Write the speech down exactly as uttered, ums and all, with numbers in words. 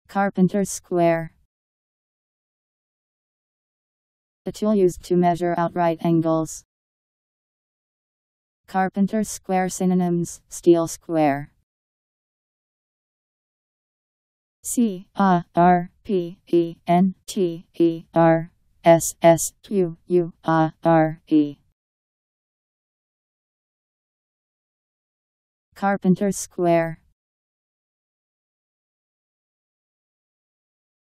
Carpenter square. A tool used to measure out right angles. Carpenter square. Synonyms: steel square. C A R P E N T E R S S Q U A R E. Carpenter square.